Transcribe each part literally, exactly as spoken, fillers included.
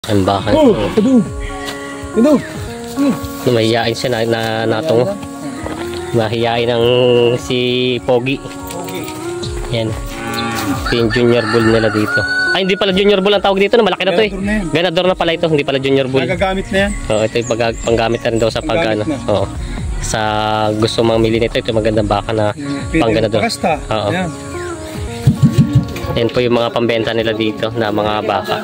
Ang baka. Oh, ito. Ito. Mahihain siya na, na natong. Mahihain ng si Pogi. Yan. Ito yung junior bull nila dito. Ay, hindi pala junior bull ang tawag dito. No? Malaki na to eh. Ganador na pala ito. Hindi pala junior bull. Nagagamit na yan. Oo, ito yung pag panggamit na rin daw sa pag ano. Oo. Sa gusto mamili nito, ito yung magandang baka na pang ganador. Oo. Yan. Yan po yung mga pambenta nila dito na mga baka.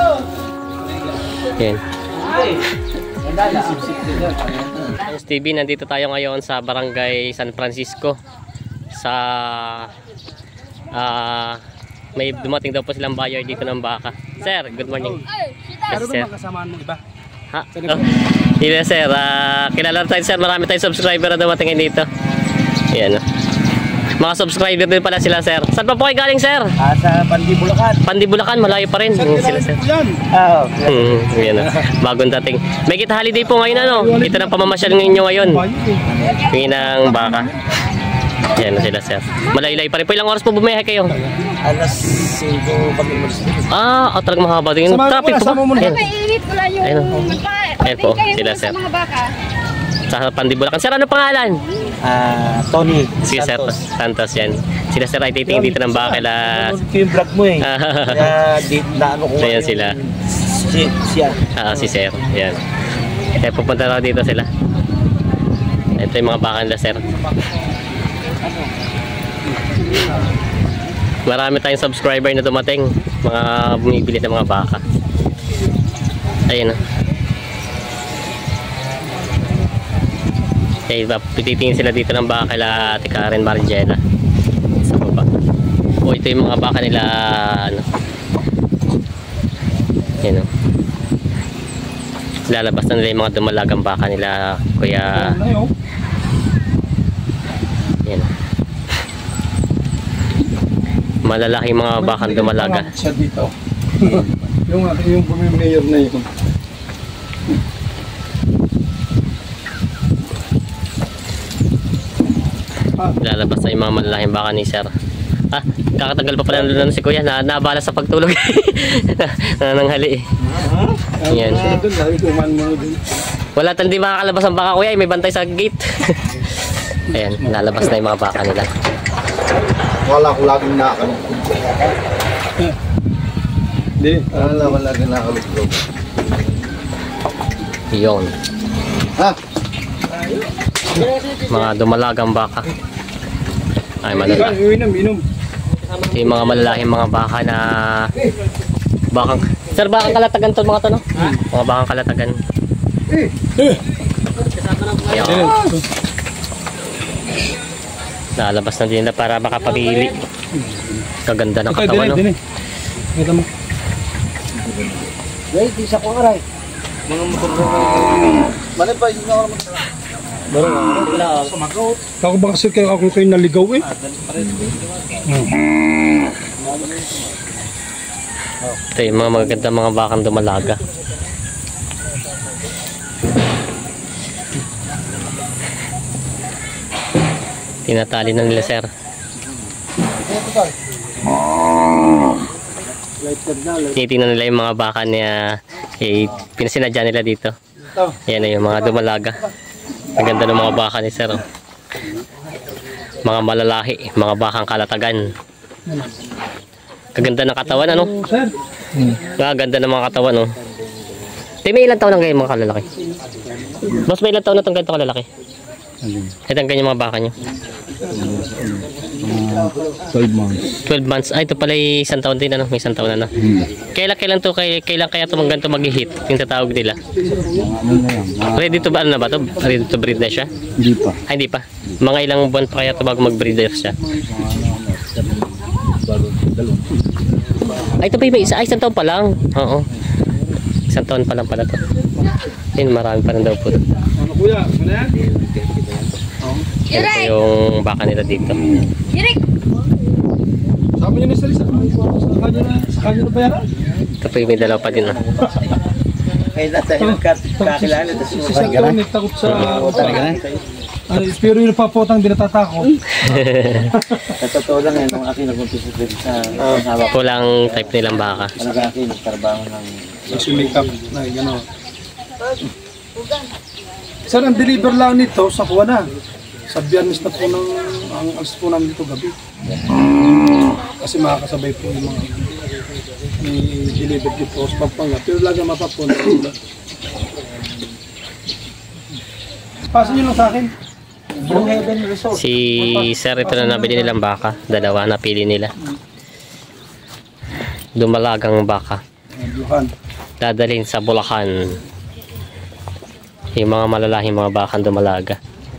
Yan. Ayos T V, nandito tayo ngayon sa Barangay San Francisco. Sa uh, may dumating daw po silang buyer dito ng baka. Sir, good morning. Ano ba makasamaan mo iba? Ha? Oh. Hindi sir, uh, kilala tayo sir, marami tayong subscriber na dumating dito. Yan. Mga subscriber din pala sila sir. Saan pa po kayo galing sir? Ah, sa Pandibulacan. Pandibulacan, malayo pa rin. Sir, Sila sir. Oo. Hmm, yan na. Bagong dating. May kita holiday po ngayon ano. Kita ng pamamasyal ninyo ngayon. Tingin ng baka. Yan na sila sir. Malaylay pa rin po. Ilang oras po bumiyahe kayo? Alas singko pag-imulis. Ah, oh, talagang mahaba din. Traffic po ba? Yan. Mainit ko lang yung Ayun. Ayun po, sila sir. mga baka. Sa Pandibulacan. Sir, ano pangalan? Ah, Tony Sige sir, Santos. Santos yan. Sila sir ay titingin dito ng baka kila... Ano ko yung vlog mo eh. Kaya di na ano ko. Ayan sila. Si, siya. Ah, si sir. Yan. Kaya pupunta na dito sila. Ito yung mga baka nila sir. Marami tayong subscriber na dumating. Mga bumibili ng mga baka. Ayun. Okay, pititingin sila dito ng baka kila Ate Karen Marigela. Sa baba. O ito yung mga baka nila ano. Yan o. Lalabas na nila yung mga dumalagang baka nila Kuya. Yan o. Malalaking mga bakang dumalaga. Siya dito. Yung yung mayor na yun. Lalabas na yung mga malalaking baka ni sir. Ah, kakatagal pa pala nandun si Kuya na nabala sa pagtulog. Nananghali eh. Yan. Wala tandi makakalabas ang baka Kuya, may bantay sa gate. Ayan, lalabas na yung mga baka nila. Wala ko laging nakakalugtog. Hindi, wala ko laging nakakalugtog. Yun. Ha? Mga dumalagang baka. Ay, malalaki. Inom, inom. Ito yung mga malalaking mga baka na bakang... Sir, bakang kalatagan to mga to, no? Mga bakang kalatagan. Ayan. Nalabas na din na para makapamili. Kaganda ng katawan, no? Ito mo. Wait, isa ko aray. Mga motor ko. Mali pa, isa ko motor. Baro, wala. Sumagot. Ako ba kasi kayo ako kayo naligaw eh? Ito yung mga magaganda mga bakang dumalaga. Tinatali na nila sir. Tinitingnan nila yung mga baka niya eh, pinasinadya nila dito. Yan na yung mga dumalaga. Ang ganda ng mga baka ni sir. Oh. Mga malalahi, mga bakang kalatagan. Kaganda ng katawan ano? Nga ganda ng mga katawan no. Tay, may ilang taon na kayo mga kalalaki? Mas may ilang taon na itong ganito kalalaki? Ito ang ganyan mga baka nyo? twelve months. twelve months. Ay, ito pala yung isang taon din ano? May isang taon na no? Kailan kailan to kay kailan kaya ito mga ganito mag-hit? Yung tatawag nila. Ready to ba ano na ba to? Ready to breed na siya? Hindi pa. Ay, hindi pa. Mga ilang buwan pa kaya ito bago mag-breeder siya? Ay, ito pa yung isa. Ay, isang taon pa lang. Oo. Isang taon pa lang pala to. Ayun, marami pa rin daw po. Ano kuya? Ano yan? Ito yung baka nila dito. Yirik! Sabi niyo ni Salisa. Sa kanya na, sa kanya na bayaran? Ito pa yung may dalaw pa din. Ah. Kaya na tayo kakilala. Tapos mo Sa kanya na takot sa... Ano, pero yung papotang di natatakot. Sa totoo lang yan, nung aking nag-umpisa sa hawak. Kulang type nilang baka. Talaga aking nagtrabaho ng nagsumikap na gano'n. Sir, ang deliver lang nito sa kuha na. Sa biyernes na po ng ang alas po namin dito gabi. Kasi makakasabay po yung mga i-deliver dito sa Pampanga. Pero lagi mapapon. Pasin nyo lang sa akin. Blue Heaven Resort. Si sir, ito na nabili nilang baka. Dalawa napili nila. Dumalagang baka. Bulukan. Dadalhin sa Bulacan. Yung mga malalahing mga bakang dumalaga.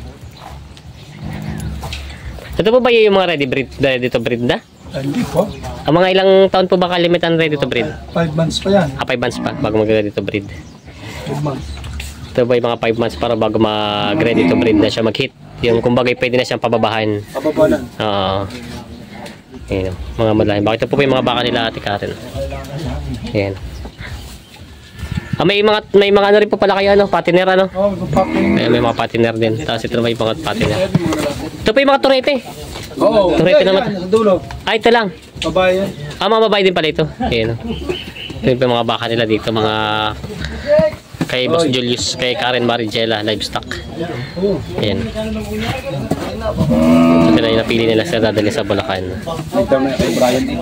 Ito po ba yung mga ready breed, ready to breed na? Hindi po. Ang mga ilang taon po ba kalimitan ready to breed? Five months pa yan. Ah, five months pa bago mag-ready to breed. Five months. Ito ba yung mga five months para bago mag-ready to breed na siya mag-hit? Yung kumbaga pwede na siyang pababahan. Pababanan. Oo. Ayan, mga malahing baka. Ito po ba yung mga baka nila Ate Karen? Ayan. Ah, may mga may mga ano rin po pala kayo ano, patiner ano? Oh, magpapin. May, may mga patiner din. Tapos ito naman yung mga patiner. Ito po yung mga turete. Oo. Turete naman. Sa dulo. Ay, ito lang. Babae yan. Ah, mga babae din pala ito. Ayan. Ito yung mga baka nila dito, mga kay Boss Julius, kay Karen Marigela Livestock. Ayan. Ito na yung napili nila sa dadali sa Bulacan. Ito na kay Brian eh.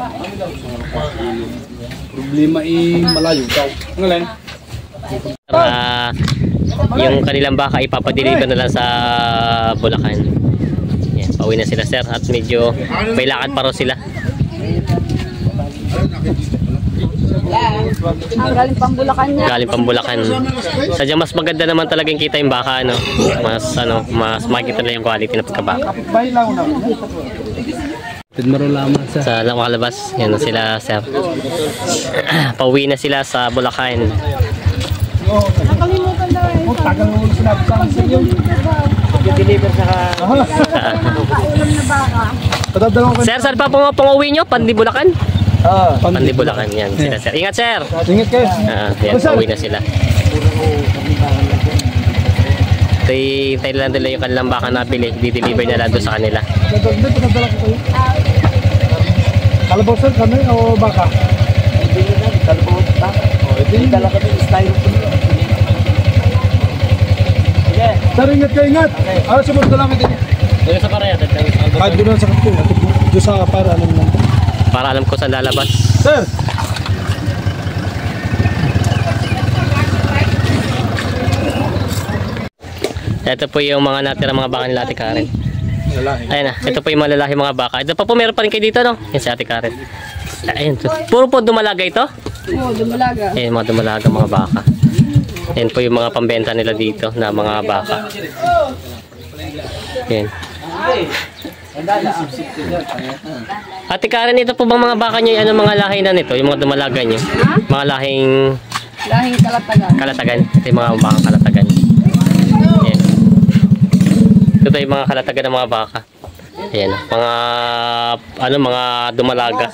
Problema eh, malayo daw. Ngayon. Uh, yung kanilang baka ipapadeliver na lang sa Bulacan. Yan, pauwi na sila sir at medyo may lakad pa raw sila. Ang galing pang Bulacan niya. Galing pang Bulacan. Sadyang mas maganda naman talaga yung kita yung baka ano. Mas ano, mas makikita na yung quality ng pagkabaka. Bailaw na. Sa nakalabas, yan na sila sir. Pauwi na sila sa Bulacan. Nakalimutan na eh. Oh, tagal mo sinabi sa akin sa inyo. I-deliver sa Nakaulam na baka. Patadalaw ko. Sir, saan pa pong pauwi nyo? Pandi Bulacan? Ah, Pandi Bulacan yan sila sir. Ingat sir! Ingat kayo. Ah, yan, pauwi na sila. Hintay lang nila yung kanilang baka nabili. Di-deliver na lang doon sa kanila. Patadalaw patadalaw ko kayo. Kalabaw sir, kami o baka? Kalabaw baka. O, ito dala kami style ko. Sige. Sir, ingat kayo, ingat. Ah, sumunod na lang ito. Doon sa paraya. Kahit doon lang sa kapito. Doon sa para alam lang. Para alam ko saan lalabas. Sir! Ito po yung mga natira mga baka nila Ate Karen. Lalaki. Ayan na, ito po yung mga lalaki mga baka. Ito pa po meron pa rin kayo dito no? Yan si Ate Karen. Ayan to. Puro po dumalaga ito? Oo, dumalaga. Ayan mga dumalaga mga baka. Ayan po yung mga pambenta nila dito na mga baka. Ayan. Ate Karen, ito po bang mga baka nyo, ano mga lahi na nito? Yung mga dumalaga nyo? Mga lahing Lahing kalatagan. kalatagan. Ito yung mga baka kalatagan. Ayan. Ito yung mga kalatagan ng mga baka. Ayan. Mga, ano, mga dumalaga.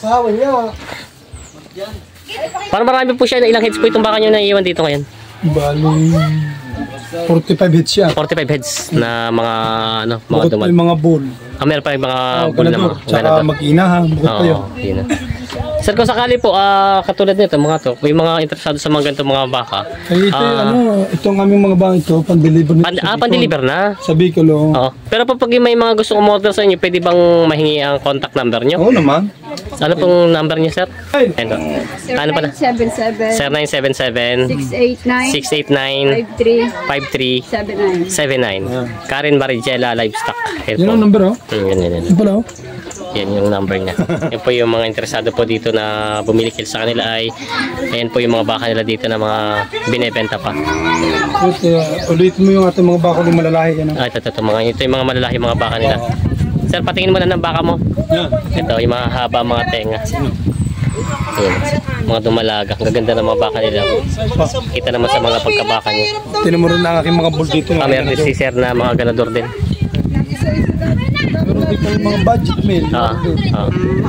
Parang marami po siya. Ilang heads po itong baka nyo na iiwan dito ngayon? Bali, forty-five hits siya. forty-five heads na mga, ano, mga Bukod pa dumal. yung mga bull. Ah, meron pa yung mga Oh, bull na ganador. mga Tsaka ganador. mag-inahan. Bukod pa yun. Oo, yun na. Sir, kung sakali po, ah, katulad nito, mga to, may mga interesado sa mga ganito mga baka. Ay, ito, Ah. ano, itong aming mga bang ito, pan-deliver nito Pan, sa ah, Bicol. pan-deliver na. Sa Bicol, oo. Oo. Pero pag may mga gusto umorder sa inyo, pwede bang mahingi ang contact number nyo? Oo naman. Ano pong number nyo, sir? Ay, Ito. Ano pala? seven seven Sir nine seven seven, six eight nine six eight nine, five three five three seven nine. seven nine. Karen Marigela Livestock. Ayan yun po. ang number, oh. Hmm, yan, yan, yan. Yan pala, oh. Yan yung number niya. Yan po yung mga interesado po dito na bumili kill sa kanila ay ayan po yung mga baka nila dito na mga binebenta pa. Wait, uh, ulitin mo yung ating mga bako ng malalaki. Ano? Ah, ito, ito, ito, mga, ito yung mga malalaki mga baka nila. Sir, patingin mo na ng baka mo. Yan. Ito, yung mga haba, mga tenga. Ayan, mga dumalaga. Ang gaganda ng mga baka nila. Kita naman sa mga pagkabaka niya. Tinan mo rin ang aking mga bull dito. Ah, meron din si Sir na mga ganador din. Meron dito yung mga budget meal. Ah, ah.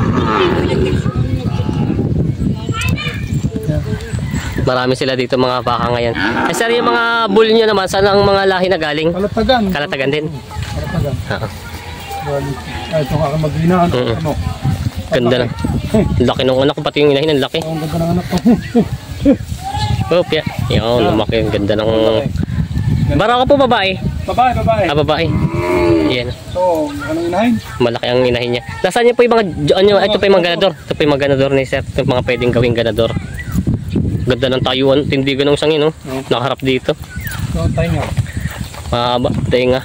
Marami sila dito mga baka ngayon. Eh sir, yung mga bull nyo naman, saan ang mga lahi na galing? Kalatagan. Kalatagan din. Kalatagan. Ah, Bali. Ay, ito nga mag-ina. Ano? Mm. Ano? ganda na. Laki ng anak ko, pati yung inahin, ang laki. Ang ganda ng anak ko. Kopya. Yun, lumaki. Ang ganda ng... Barako po babae. Babae, babae. Ah, babae. Yan. So, anong inahin? Malaki ang inahin niya. Nasaan niya po yung mga... Ano, ito po yung mga ganador. Ito po yung mga ganador ni sir. Ito yung mga pwedeng gawing ganador. Ganda ng tayuan. Tindigan ng sangin, no? Nakaharap dito. So, tayo nga. Mahaba. Tenga.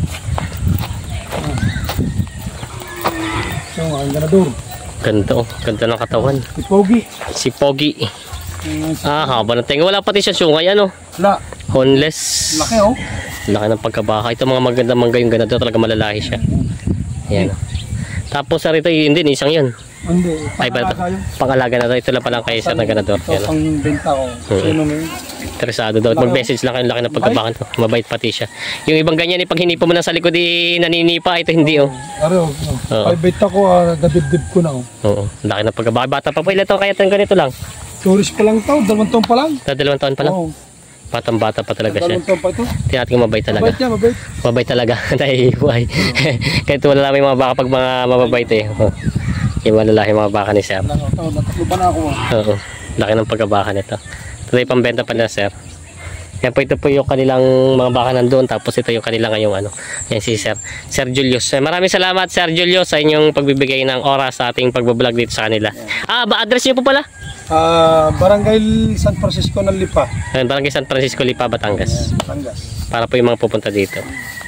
So, ang ganador. Ganda, oh. Ganda ng katawan. Si Pogi. Si Pogi. Uh, Ah, haba ng tenga. Wala pati siya sungay, ano? La. Honeless. Laki, oh. Laki ng pagkabaka. Ito mga maganda mangga yung ganador. Talaga malalahi siya. Yan. Tapos sa rito yun din. Isang yun. Hindi. Ay, ba ito? Pangalaga yun. Pangalaga na to. Ito lang palang kay sir na ganador. Ito, Yan. pang benta ko. Hmm. Sino may... Interesado daw. Mag-message lang kayo. Laki ng pagkabakan to. Mabait pati siya. Yung ibang ganyan, eh, pag hinipo mo lang sa likod, eh, naninipa. Ito hindi, oh. Ari, oh. Oo. Ay, benta ko, ah, dadibdib ko na, oh. Oo. Laki ng pagkabaka. Bata pa po. Ilan taon kaya itong ganito lang? Tourist pa lang to, dalawang taon pa lang. Sa dalawang taon pa lang. Oo. Batang bata pa talaga siya. Dalawang taon pa ito. Tinatin ko mabait talaga. Mabait niya, mabait. Mabait talaga. Nahihiway. Kahit wala lang yung mga baka pag mga mababait eh. Oo. Yung malalaki mga baka ni sir. Ito, nataklo ba na ako, ah. Oo. Laki ng pagkabaka nito. Ito yung pambenta pa na sir. Yan po, ito po yung kanilang mga baka nandun. Tapos ito yung kanilang ngayong ano. Yan si Sir Sir Julius. Eh, maraming salamat Sir Julius sa inyong pagbibigay ng oras sa ating pagbablog dito sa kanila. Ah, ba address niyo po pala? Ah, Barangay San Francisco ng Lipa. Barangay San Francisco, Lipa, Batangas. Batangas. Para po yung mga pupunta dito.